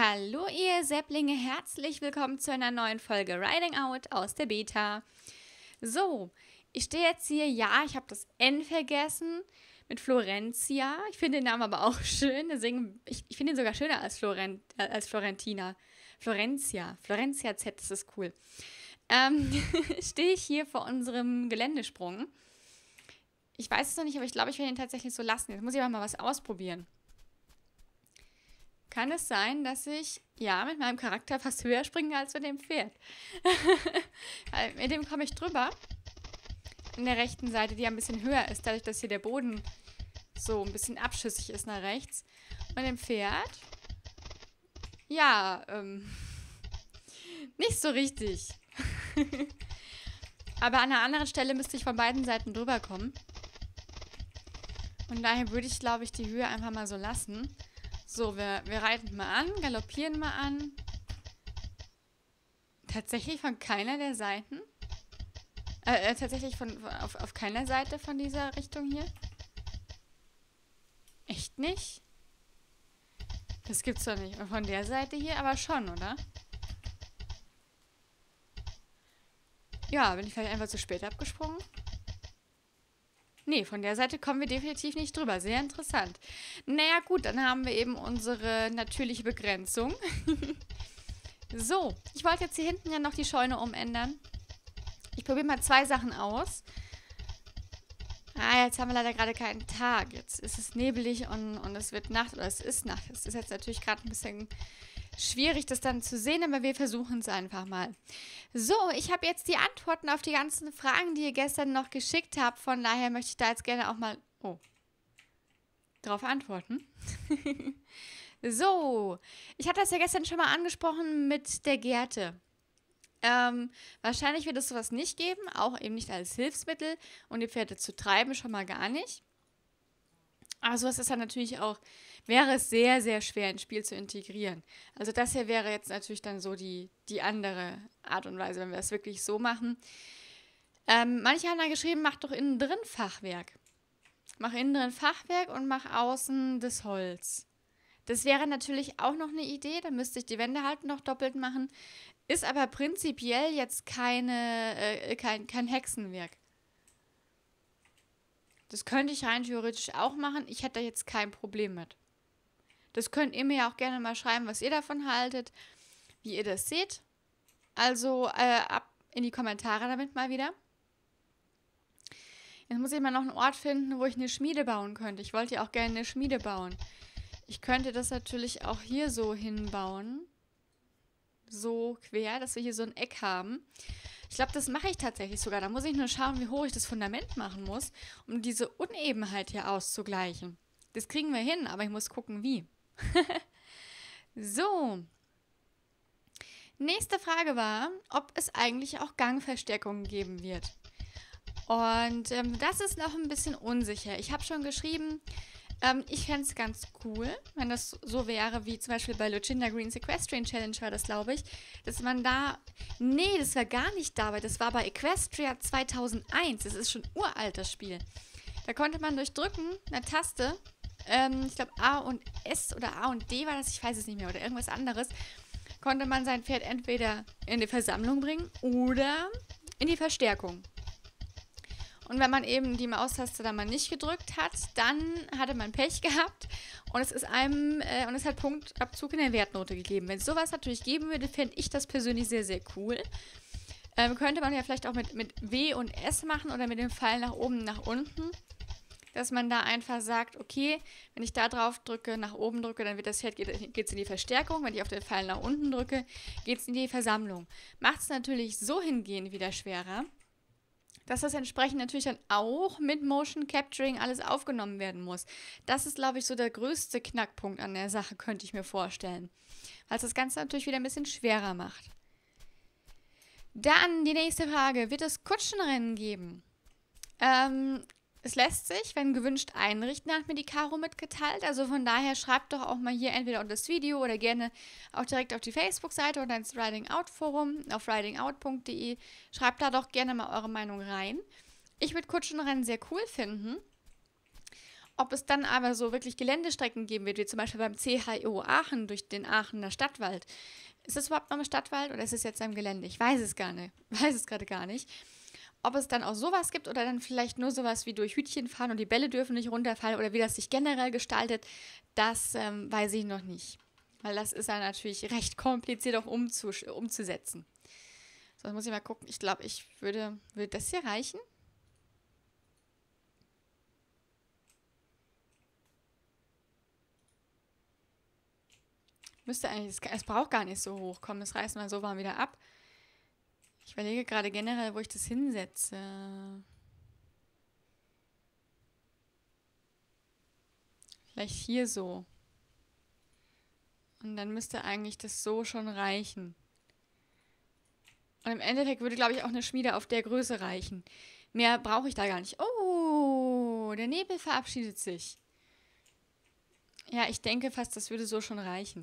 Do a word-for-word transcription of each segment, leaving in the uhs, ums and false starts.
Hallo ihr Säpplinge, herzlich willkommen zu einer neuen Folge Riding Out aus der Beta. So, ich stehe jetzt hier, ja, ich habe das N vergessen mit Florencia. Ich finde den Namen aber auch schön, deswegen, ich, ich finde ihn sogar schöner als, Florent, äh, als Florentina. Florencia, Florencia Z, das ist cool. Ähm, stehe ich hier vor unserem Geländesprung. Ich weiß es noch nicht, aber ich glaube, ich werde ihn tatsächlich so lassen. Jetzt muss ich aber mal was ausprobieren. Kann es sein, dass ich, ja, mit meinem Charakter fast höher springe als mit dem Pferd? Weil mit dem komme ich drüber. An der rechten Seite, die ein bisschen höher ist, dadurch, dass hier der Boden so ein bisschen abschüssig ist nach rechts. Und dem Pferd, ja, ähm, nicht so richtig. Aber an einer anderen Stelle müsste ich von beiden Seiten drüber kommen. Und daher würde ich, glaube ich, die Höhe einfach mal so lassen. So, wir, wir reiten mal an, galoppieren mal an. Tatsächlich von keiner der Seiten? Äh, äh tatsächlich von, von auf, auf keiner Seite von dieser Richtung hier? Echt nicht? Das gibt's doch nicht. Und von der Seite hier aber schon, oder? Ja, bin ich vielleicht einfach zu spät abgesprungen? Nee, von der Seite kommen wir definitiv nicht drüber. Sehr interessant. Naja, gut, dann haben wir eben unsere natürliche Begrenzung. So, ich wollte jetzt hier hinten ja noch die Scheune umändern. Ich probiere mal zwei Sachen aus. Ah, jetzt haben wir leider gerade keinen Tag. Jetzt ist es nebelig und, und es wird Nacht, oder es ist Nacht. Es ist jetzt natürlich gerade ein bisschen schwierig, das dann zu sehen, aber wir versuchen es einfach mal. So, ich habe jetzt die Antworten auf die ganzen Fragen, die ihr gestern noch geschickt habt. Von daher möchte ich da jetzt gerne auch mal, oh, drauf antworten. So, ich hatte das ja gestern schon mal angesprochen mit der Gerte. Ähm, wahrscheinlich wird es sowas nicht geben, auch eben nicht als Hilfsmittel und die Pferde zu treiben schon mal gar nicht. Aber sowas ist dann natürlich auch, wäre es sehr, sehr schwer ins Spiel zu integrieren. Also das hier wäre jetzt natürlich dann so die, die andere Art und Weise, wenn wir das wirklich so machen. Ähm, manche haben da geschrieben, mach doch innen drin Fachwerk. Mach innen drin Fachwerk und mach außen das Holz. Das wäre natürlich auch noch eine Idee, dann müsste ich die Wände halt noch doppelt machen. Ist aber prinzipiell jetzt keine, äh, kein, kein Hexenwerk. Das könnte ich rein theoretisch auch machen. Ich hätte da jetzt kein Problem mit. Das könnt ihr mir ja auch gerne mal schreiben, was ihr davon haltet, wie ihr das seht. Also äh, ab in die Kommentare damit mal wieder. Jetzt muss ich mal noch einen Ort finden, wo ich eine Schmiede bauen könnte. Ich wollte ja auch gerne eine Schmiede bauen. Ich könnte das natürlich auch hier so hinbauen. So quer, dass wir hier so ein Eck haben. Ich glaube, das mache ich tatsächlich sogar. Da muss ich nur schauen, wie hoch ich das Fundament machen muss, um diese Unebenheit hier auszugleichen. Das kriegen wir hin, aber ich muss gucken, wie. So. Nächste Frage war, ob es eigentlich auch Gangverstärkungen geben wird. Und ähm, das ist noch ein bisschen unsicher. Ich habe schon geschrieben, ähm, ich fände es ganz cool, wenn das so wäre, wie zum Beispiel bei Lucinda Green's Equestrian Challenge war das, glaube ich, dass man da, nee, das war gar nicht dabei, das war bei Equestria zweitausendeins, das ist schon uralt, das Spiel. Da konnte man durch Drücken einer Taste, ähm, ich glaube A und S oder A und D war das, ich weiß es nicht mehr, oder irgendwas anderes, konnte man sein Pferd entweder in die Versammlung bringen oder in die Verstärkung. Und wenn man eben die Maustaste dann mal nicht gedrückt hat, dann hatte man Pech gehabt und es ist einem äh, und es hat Punktabzug in der Wertnote gegeben. Wenn es sowas natürlich geben würde, fände ich das persönlich sehr, sehr cool. Ähm, könnte man ja vielleicht auch mit, mit W und S machen oder mit dem Pfeil nach oben, nach unten. Dass man da einfach sagt, okay, wenn ich da drauf drücke, nach oben drücke, dann wird das Pferd, geht es in die Verstärkung. Wenn ich auf den Pfeil nach unten drücke, geht es in die Versammlung. Macht es natürlich so hingehend wieder schwerer, dass das entsprechend natürlich dann auch mit Motion Capturing alles aufgenommen werden muss. Das ist, glaube ich, so der größte Knackpunkt an der Sache, könnte ich mir vorstellen. Weil es das Ganze natürlich wieder ein bisschen schwerer macht. Dann die nächste Frage. Wird es Kutschenrennen geben? Ähm, es lässt sich, wenn gewünscht, einrichten, hat mir die Caro mitgeteilt. Also von daher schreibt doch auch mal hier entweder unter das Video oder gerne auch direkt auf die Facebook-Seite oder ins Riding Out Forum auf riding out punkt de. Schreibt da doch gerne mal eure Meinung rein. Ich würde Kutschenrennen sehr cool finden. Ob es dann aber so wirklich Geländestrecken geben wird, wie zum Beispiel beim C H I O Aachen durch den Aachener Stadtwald. Ist das überhaupt noch ein Stadtwald oder ist es jetzt am Gelände? Ich weiß es gar nicht. Weiß es gerade gar nicht. Ob es dann auch sowas gibt oder dann vielleicht nur sowas wie durch Hütchen fahren und die Bälle dürfen nicht runterfallen oder wie das sich generell gestaltet, das ähm, weiß ich noch nicht. Weil das ist ja natürlich recht kompliziert auch umzus- umzusetzen. So, jetzt muss ich mal gucken. Ich glaube, ich würde, würde das hier reichen. Müsste eigentlich, es, es braucht gar nicht so hoch. Komm, das reißen wir so mal wieder ab. Ich überlege gerade generell, wo ich das hinsetze. Vielleicht hier so. Und dann müsste eigentlich das so schon reichen. Und im Endeffekt würde, glaube ich, auch eine Schmiede auf der Größe reichen. Mehr brauche ich da gar nicht. Oh, der Nebel verabschiedet sich. Ja, ich denke fast, das würde so schon reichen.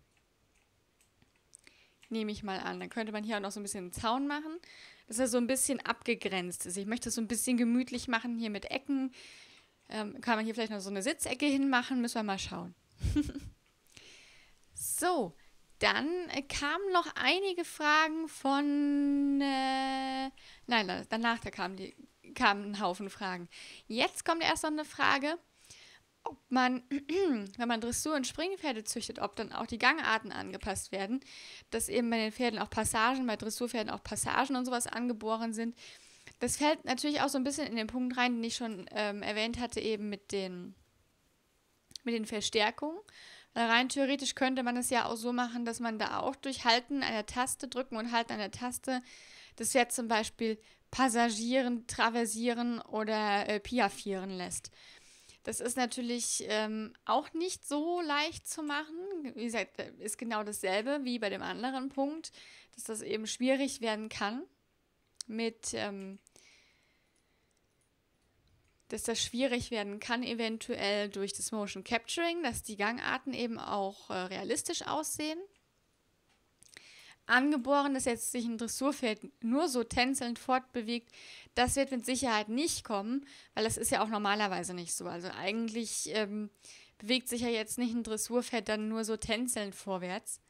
Nehme ich mal an. Dann könnte man hier auch noch so ein bisschen einen Zaun machen, dass er so ein bisschen abgegrenzt ist. Ich möchte es so ein bisschen gemütlich machen, hier mit Ecken. Ähm, kann man hier vielleicht noch so eine Sitzecke hinmachen, müssen wir mal schauen. So, dann äh, kamen noch einige Fragen von, äh, nein, danach da kamen, die, kamen ein Haufen Fragen. Jetzt kommt erst noch eine Frage, ob man, wenn man Dressur- und Springpferde züchtet, ob dann auch die Gangarten angepasst werden, dass eben bei den Pferden auch Passagen, bei Dressurpferden auch Passagen und sowas angeboren sind. Das fällt natürlich auch so ein bisschen in den Punkt rein, den ich schon ähm, erwähnt hatte, eben mit den, mit den Verstärkungen. Weil rein theoretisch könnte man es ja auch so machen, dass man da auch durch Halten einer Taste, Drücken und Halten einer Taste, das Pferd zum Beispiel passagieren, traversieren oder äh, piaffieren lässt. Das ist natürlich ähm, auch nicht so leicht zu machen. Wie gesagt, ist genau dasselbe wie bei dem anderen Punkt, dass das eben schwierig werden kann mit, ähm, dass das schwierig werden kann eventuell durch das Motion Capturing, dass die Gangarten eben auch äh, realistisch aussehen. Angeboren, dass jetzt sich ein Dressurpferd nur so tänzelnd fortbewegt, das wird mit Sicherheit nicht kommen, weil das ist ja auch normalerweise nicht so. Also eigentlich ähm, bewegt sich ja jetzt nicht ein Dressurpferd dann nur so tänzelnd vorwärts.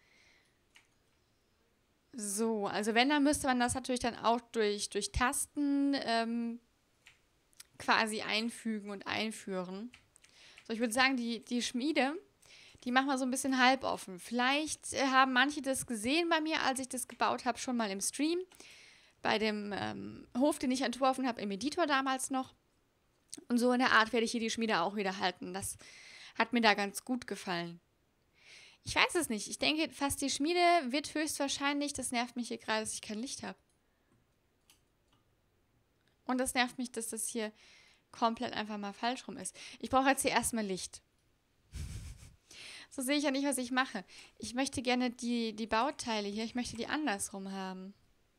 So, also wenn, dann müsste man das natürlich dann auch durch, durch Tasten ähm, quasi einfügen und einführen. So, ich würde sagen, die, die Schmiede, die machen wir so ein bisschen halboffen. Vielleicht äh, haben manche das gesehen bei mir, als ich das gebaut habe, schon mal im Stream. Bei dem ähm, Hof, den ich entworfen habe, im Editor damals noch. Und so in der Art werde ich hier die Schmiede auch wieder halten. Das hat mir da ganz gut gefallen. Ich weiß es nicht. Ich denke, fast die Schmiede wird höchstwahrscheinlich, das nervt mich hier gerade, dass ich kein Licht habe. Und das nervt mich, dass das hier komplett einfach mal falsch rum ist. Ich brauche jetzt hier erstmal Licht. So sehe ich ja nicht, was ich mache. Ich möchte gerne die, die Bauteile hier, ich möchte die andersrum haben.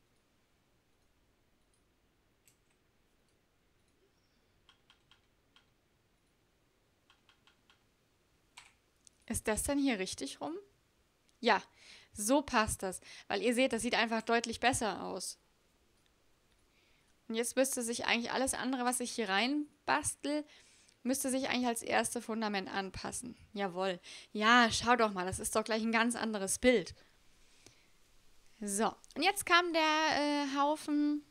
Ist das denn hier richtig rum? Ja, so passt das. Weil ihr seht, das sieht einfach deutlich besser aus. Und jetzt müsste sich eigentlich alles andere, was ich hier rein bastel, müsste sich eigentlich als erste Fundament anpassen. Jawohl. Ja, schau doch mal, das ist doch gleich ein ganz anderes Bild. So, und jetzt kam der äh, Haufen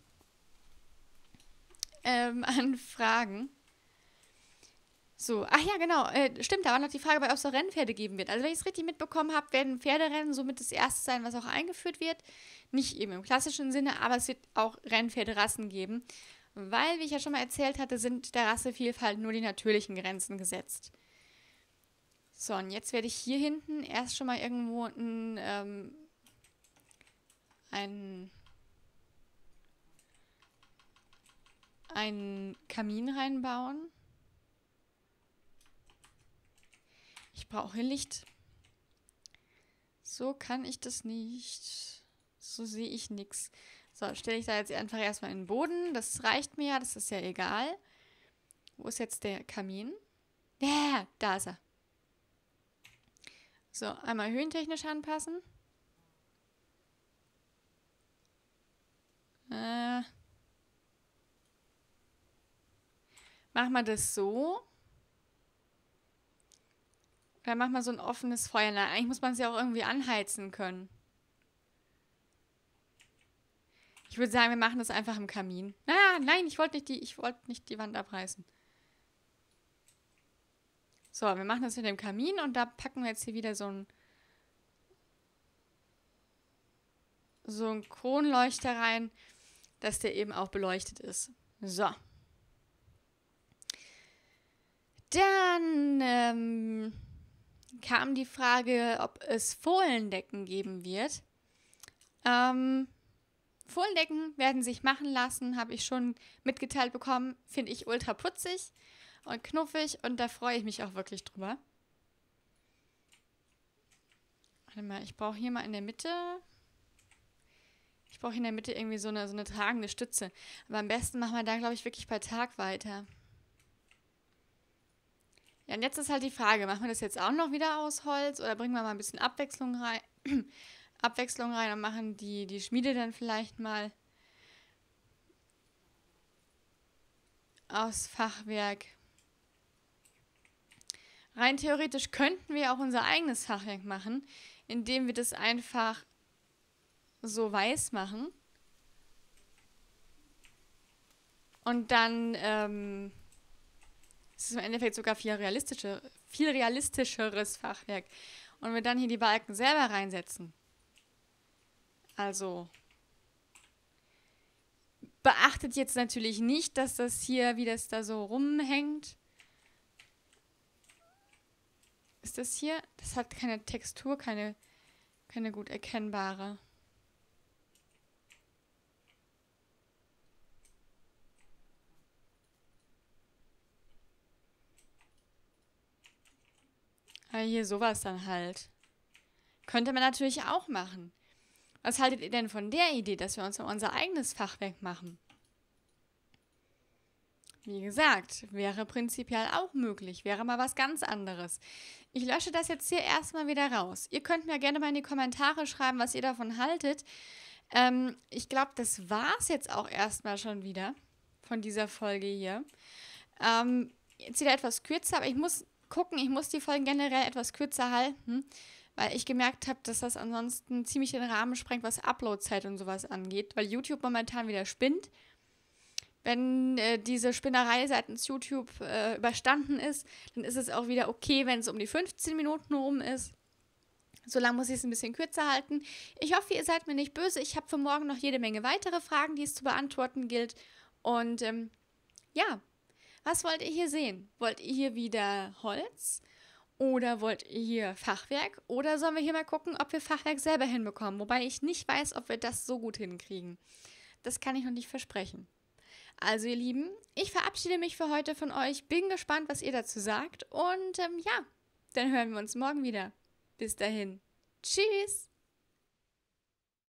ähm, an Fragen. So, ach ja, genau, äh, stimmt, da war noch die Frage, ob es auch Rennpferde geben wird. Also wenn ich es richtig mitbekommen habe, werden Pferderennen somit das erste sein, was auch eingeführt wird. Nicht eben im klassischen Sinne, aber es wird auch Rennpferderassen geben. Weil, wie ich ja schon mal erzählt hatte, sind der Rassevielfalt nur die natürlichen Grenzen gesetzt. So, und jetzt werde ich hier hinten erst schon mal irgendwo ein, ähm, ein, einen Kamin reinbauen. Ich brauche Licht. So kann ich das nicht. So sehe ich nichts. So, stelle ich da jetzt einfach erstmal in den Boden. Das reicht mir ja, das ist ja egal. Wo ist jetzt der Kamin? Ja, da ist er. So, einmal höhentechnisch anpassen. Äh, machen wir das so. Oder mach mal so ein offenes Feuer. Na, eigentlich muss man es ja auch irgendwie anheizen können. Ich würde sagen, wir machen das einfach im Kamin. Ah, nein, ich wollte nicht die, ich wollte nicht die Wand abreißen. So, wir machen das mit dem Kamin und da packen wir jetzt hier wieder so ein so ein Kronleuchter rein, dass der eben auch beleuchtet ist. So. Dann ähm, kam die Frage, ob es Fohlendecken geben wird. Ähm, Fohlendecken werden sich machen lassen, habe ich schon mitgeteilt bekommen. Finde ich ultra putzig und knuffig und da freue ich mich auch wirklich drüber. Warte mal, ich brauche hier mal in der Mitte... Ich brauche in der Mitte irgendwie so eine, so eine tragende Stütze. Aber am besten machen wir da, glaube ich, wirklich bei Tag weiter. Ja, und jetzt ist halt die Frage, machen wir das jetzt auch noch wieder aus Holz oder bringen wir mal ein bisschen Abwechslung rein, Abwechslung rein und machen die, die Schmiede dann vielleicht mal aus Fachwerk. Rein theoretisch könnten wir auch unser eigenes Fachwerk machen, indem wir das einfach so weiß machen. Und dann ähm, ist es im Endeffekt sogar viel, realistischer, viel realistischeres Fachwerk. Und wir dann hier die Balken selber reinsetzen. Also beachtet jetzt natürlich nicht, dass das hier, wie das da so rumhängt. Ist das hier? Das hat keine Textur, keine, keine gut erkennbare. Aber hier sowas dann halt. Könnte man natürlich auch machen. Was haltet ihr denn von der Idee, dass wir uns unser eigenes Fachwerk machen? Wie gesagt, wäre prinzipiell auch möglich, wäre mal was ganz anderes. Ich lösche das jetzt hier erstmal wieder raus. Ihr könnt mir gerne mal in die Kommentare schreiben, was ihr davon haltet. Ähm, ich glaube, das war es jetzt auch erstmal schon wieder von dieser Folge hier. Ähm, jetzt wieder etwas kürzer, aber ich muss gucken, ich muss die Folgen generell etwas kürzer halten, weil ich gemerkt habe, dass das ansonsten ziemlich den Rahmen sprengt, was Uploadzeit und sowas angeht, weil YouTube momentan wieder spinnt. Wenn äh, diese Spinnerei seitens YouTube äh, überstanden ist, dann ist es auch wieder okay, wenn es um die fünfzehn Minuten rum ist. Solange muss ich es ein bisschen kürzer halten. Ich hoffe, ihr seid mir nicht böse. Ich habe für morgen noch jede Menge weitere Fragen, die es zu beantworten gilt. Und ähm, ja, was wollt ihr hier sehen? Wollt ihr hier wieder Holz? Oder wollt ihr hier Fachwerk? Oder sollen wir hier mal gucken, ob wir Fachwerk selber hinbekommen? Wobei ich nicht weiß, ob wir das so gut hinkriegen. Das kann ich noch nicht versprechen. Also ihr Lieben, ich verabschiede mich für heute von euch. Bin gespannt, was ihr dazu sagt. Und ähm, ja, dann hören wir uns morgen wieder. Bis dahin. Tschüss.